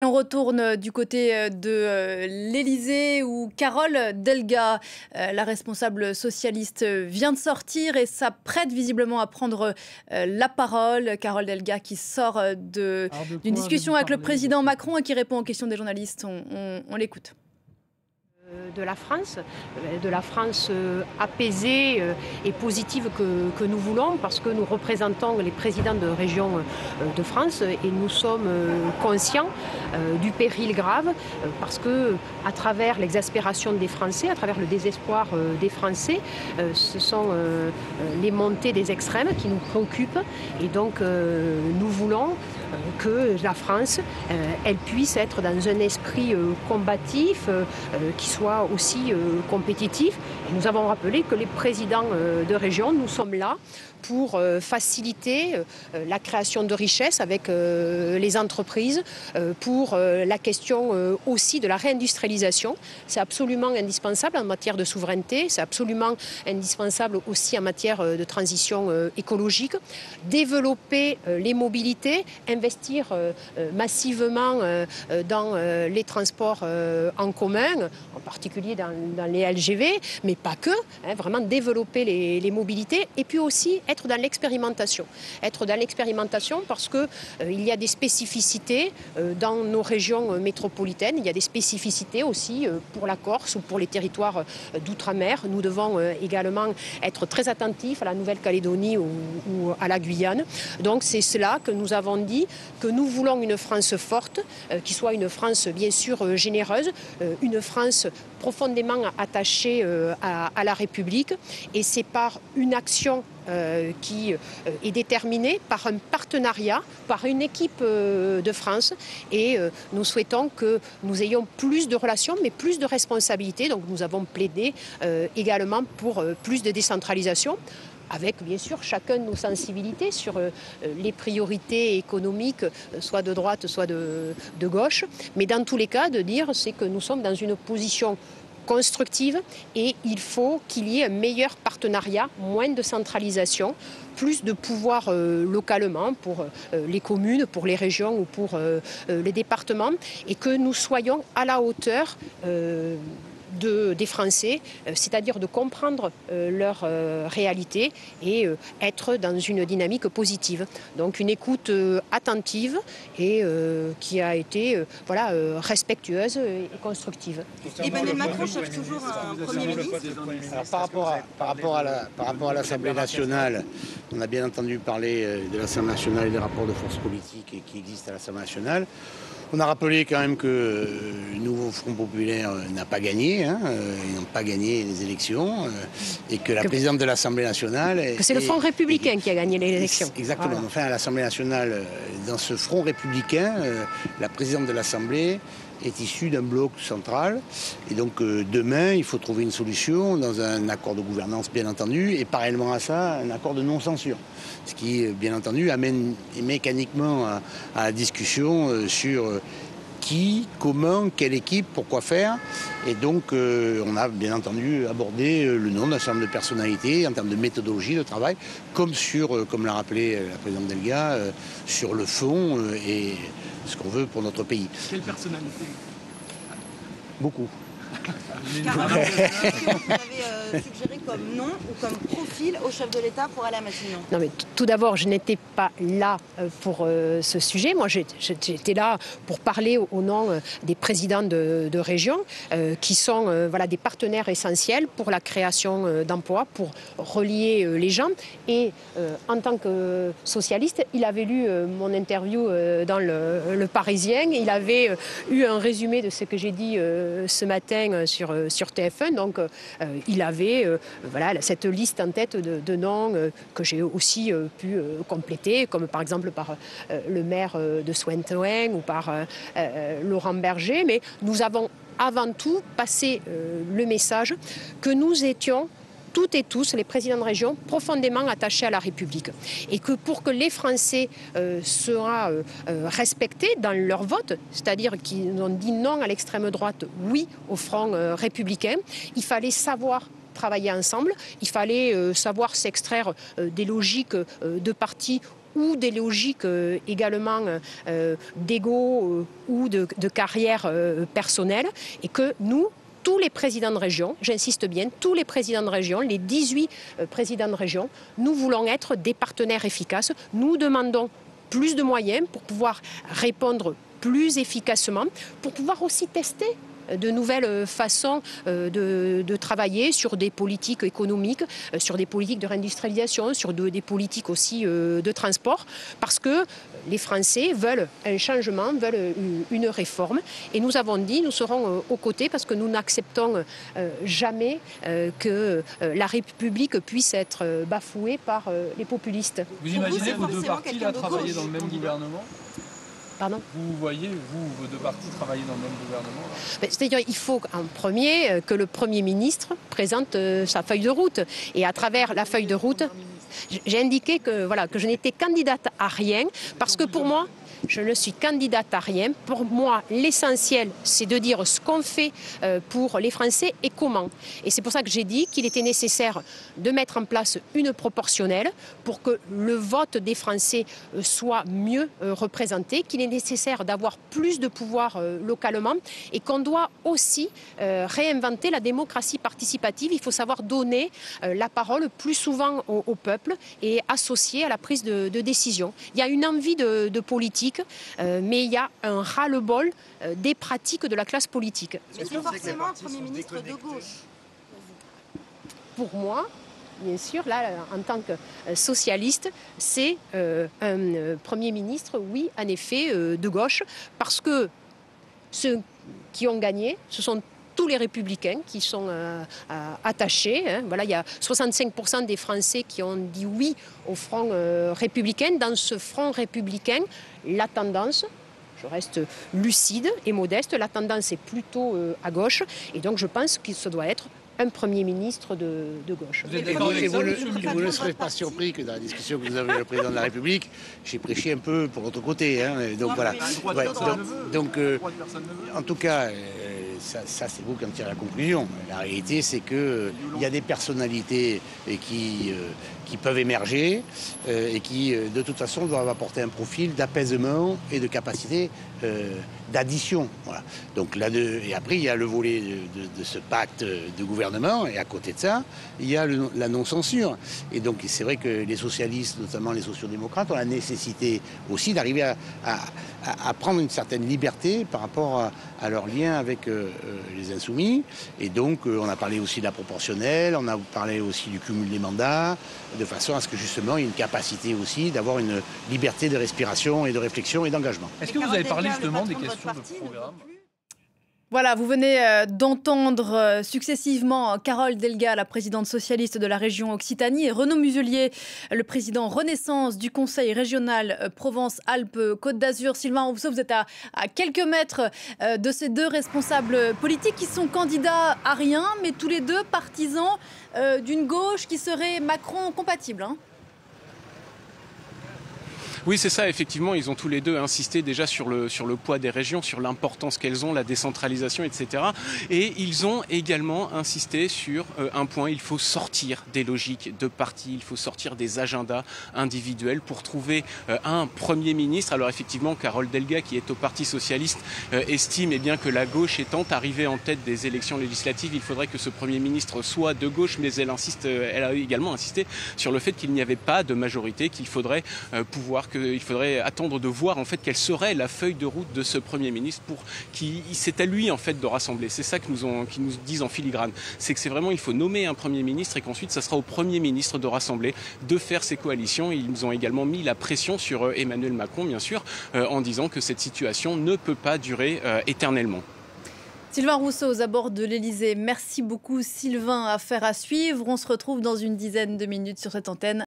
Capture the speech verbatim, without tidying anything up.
On retourne du côté de l'Élysée où Carole Delga, la responsable socialiste, vient de sortir et s'apprête visiblement à prendre la parole. Carole Delga qui sort d'une discussion avec le président Macron et qui répond aux questions des journalistes. On, on, on l'écoute. De la France, de la France apaisée et positive que, que nous voulons, parce que nous représentons les présidents de régions de France et nous sommes conscients du péril grave, parce que à travers l'exaspération des Français, à travers le désespoir des Français, ce sont les montées des extrêmes qui nous préoccupent, et donc nous voulons que la France, elle puisse être dans un esprit combatif, qui soit aussi compétitif. Et nous avons rappelé que les présidents de région, nous sommes là pour faciliter la création de richesses avec les entreprises, pour la question aussi de la réindustrialisation. C'est absolument indispensable en matière de souveraineté, c'est absolument indispensable aussi en matière de transition écologique. Développer les mobilités, investir massivement dans les transports en commun, en particulier dans, dans les L G V, mais pas que, hein, vraiment développer les, les mobilités, et puis aussi être dans l'expérimentation. Être dans l'expérimentation parce qu'il euh, y a des spécificités euh, dans nos régions métropolitaines, il y a des spécificités aussi euh, pour la Corse ou pour les territoires euh, d'outre-mer. Nous devons euh, également être très attentifs à la Nouvelle-Calédonie ou, ou à la Guyane. Donc c'est cela que nous avons dit, que nous voulons une France forte, euh, qui soit une France bien sûr euh, généreuse, euh, une France profondément attachée euh, à, à la République, et c'est par une action Euh, qui euh, est déterminée par un partenariat, par une équipe euh, de France, et euh, nous souhaitons que nous ayons plus de relations mais plus de responsabilités. Donc nous avons plaidé euh, également pour euh, plus de décentralisation, avec bien sûr chacun de nos sensibilités sur euh, les priorités économiques, euh, soit de droite, soit de, de gauche. Mais dans tous les cas, de dire c'est que nous sommes dans une position constructive, et il faut qu'il y ait un meilleur partenariat, moins de centralisation, plus de pouvoir euh, localement pour euh, les communes, pour les régions ou pour euh, euh, les départements, et que nous soyons à la hauteur euh, De, des Français, euh, c'est-à-dire de comprendre euh, leur euh, réalité et euh, être dans une dynamique positive. Donc une écoute euh, attentive et euh, qui a été euh, voilà, euh, respectueuse et constructive. Emmanuel Macron cherche toujours un Premier ministre. Alors, par rapport à, par rapport à la, par rapport à l'Assemblée nationale, on a bien entendu parler de l'Assemblée nationale et des rapports de force politique qui existent à l'Assemblée nationale. On a rappelé quand même que le nouveau Front populaire n'a pas gagné, hein, ils n'ont pas gagné les élections, euh, et que la que, présidente de l'Assemblée nationale... Que c'est le Front républicain et, qui a gagné les élections. Exactement. Voilà. Enfin, à l'Assemblée nationale, dans ce Front républicain, euh, la présidente de l'Assemblée est issue d'un bloc central. Et donc euh, demain, il faut trouver une solution dans un accord de gouvernance, bien entendu, et parallèlement à ça, un accord de non-censure. Ce qui, bien entendu, amène mécaniquement à, à la discussion euh, sur euh, qui, comment, quelle équipe, pourquoi faire. Et donc, euh, on a bien entendu abordé euh, le nom d'un certain nombre de personnalités en termes de méthodologie de travail, comme sur, euh, comme l'a rappelé euh, la présidente Delga, euh, sur le fond euh, et ce qu'on veut pour notre pays. Quelle personnalité? Beaucoup. Carole, qu'est-ce que vous avez euh, suggéré comme nom ou comme profil au chef de l'État pour aller à Matignon? Non, mais tout d'abord, je n'étais pas là euh, pour euh, ce sujet. Moi, j'étais là pour parler au, au nom euh, des présidents de, de région, euh, qui sont euh, voilà, des partenaires essentiels pour la création euh, d'emplois, pour relier euh, les gens. Et euh, en tant que socialiste, il avait lu euh, mon interview euh, dans le, le Parisien. Il avait euh, eu un résumé de ce que j'ai dit euh, ce matin sur, sur T F un, donc euh, il avait euh, voilà, cette liste en tête de, de noms euh, que j'ai aussi euh, pu euh, compléter, comme par exemple par euh, le maire euh, de Sointoin ou par euh, euh, Laurent Berger, mais nous avons avant tout passé euh, le message que nous étions toutes et tous, les présidents de région, profondément attachés à la République. Et que pour que les Français euh, soient euh, respectés dans leur vote, c'est-à-dire qu'ils ont dit non à l'extrême droite, oui au Front euh, républicain, il fallait savoir travailler ensemble, il fallait euh, savoir s'extraire euh, des logiques euh, de partis ou des logiques euh, également euh, d'ego euh, ou de, de carrière euh, personnelle, et que nous, tous les présidents de région, j'insiste bien, tous les présidents de région, les dix-huit euh, présidents de région, nous voulons être des partenaires efficaces. Nous demandons plus de moyens pour pouvoir répondre plus efficacement, pour pouvoir aussi tester de nouvelles façons de, de travailler sur des politiques économiques, sur des politiques de réindustrialisation, sur de, des politiques aussi de transport, parce que les Français veulent un changement, veulent une réforme. Et nous avons dit, nous serons aux côtés, parce que nous n'acceptons jamais que la République puisse être bafouée par les populistes. Vous imaginez vos deux partis là travailler dans le même gouvernement ? Pardon ? Vous voyez, vous, vos deux partis travailler dans le même gouvernement? C'est-à-dire qu'il faut en premier que le Premier ministre présente sa feuille de route. Et à travers la feuille de route, j'ai indiqué que, voilà, que je n'étais candidate à rien, parce que pour moi, je ne suis candidate à rien. Pour moi, l'essentiel, c'est de dire ce qu'on fait pour les Français et comment. Et c'est pour ça que j'ai dit qu'il était nécessaire de mettre en place une proportionnelle pour que le vote des Français soit mieux représenté, qu'il est nécessaire d'avoir plus de pouvoir localement et qu'on doit aussi réinventer la démocratie participative. Il faut savoir donner la parole plus souvent au, au peuple et associer à la prise de, de décision. Il y a une envie de, de politique, Euh, mais il y a un ras-le-bol euh, des pratiques de la classe politique. Est-ce que forcément un Premier ministre de gauche? Pour moi, bien sûr, là, en tant que socialiste, c'est euh, un euh, Premier ministre, oui, en effet, euh, de gauche, parce que ceux qui ont gagné, ce sont tous les républicains qui sont euh, euh, attachés. Hein. Voilà, il y a soixante-cinq pour cent des Français qui ont dit oui au front euh, républicain. Dans ce front républicain, la tendance, je reste lucide et modeste, la tendance est plutôt euh, à gauche. Et donc je pense que ce doit être un Premier ministre de, de gauche. Vous, et vous, et vous, ne, vous ne serez pas surpris que dans la discussion que vous avez avec le président de la République, j'ai prêché un peu pour l'autre côté. Hein. Donc voilà. Ouais, donc, donc euh, en tout cas, euh, ça, ça c'est vous qui en tirez la conclusion. La réalité, c'est qu'il euh, y a des personnalités qui, euh, qui peuvent émerger euh, et qui, euh, de toute façon, doivent apporter un profil d'apaisement et de capacité euh, d'addition. Voilà. Donc là, de, et après, il y a le volet de, de, de ce pacte de gouvernement, et à côté de ça, il y a le, la non-censure. Et donc, c'est vrai que les socialistes, notamment les sociodémocrates, ont la nécessité aussi d'arriver à, à, à prendre une certaine liberté par rapport à, à leur lien avec euh, les insoumis. Et donc, euh, on a parlé aussi de la proportionnelle, on a parlé aussi du cumul des mandats, de façon à ce que justement, il y ait une capacité aussi d'avoir une liberté de respiration et de réflexion et d'engagement. Est-ce que vous avez parlé justement des questions de programme ? Voilà, vous venez euh, d'entendre euh, successivement Carole Delga, la présidente socialiste de la région Occitanie, et Renaud Muselier, le président Renaissance du Conseil régional euh, Provence-Alpes-Côte d'Azur. Sylvain Rousseau, vous êtes à, à quelques mètres euh, de ces deux responsables politiques qui sont candidats à rien, mais tous les deux partisans euh, d'une gauche qui serait Macron-compatible, hein. Oui, c'est ça, effectivement, ils ont tous les deux insisté déjà sur le, sur le poids des régions, sur l'importance qu'elles ont, la décentralisation, et cetera. Et ils ont également insisté sur euh, un point, il faut sortir des logiques de partis, il faut sortir des agendas individuels pour trouver euh, un Premier ministre. Alors effectivement, Carole Delga, qui est au Parti Socialiste, euh, estime eh bien, que la gauche étant arrivée en tête des élections législatives, il faudrait que ce Premier ministre soit de gauche, mais elle insiste, euh, elle a également insisté sur le fait qu'il n'y avait pas de majorité, qu'il faudrait euh, pouvoir que il faudrait attendre de voir en fait quelle serait la feuille de route de ce Premier ministre pour qui c'est à lui en fait de rassembler. C'est ça que nous ont, qu'ils nous disent en filigrane. C'est que c'est vraiment il faut nommer un Premier ministre et qu'ensuite ça sera au Premier ministre de rassembler, de faire ses coalitions. Ils nous ont également mis la pression sur Emmanuel Macron bien sûr euh, en disant que cette situation ne peut pas durer euh, éternellement. Sylvain Rousseau aux abords de l'Elysée. Merci beaucoup Sylvain, affaire à suivre. On se retrouve dans une dizaine de minutes sur cette antenne.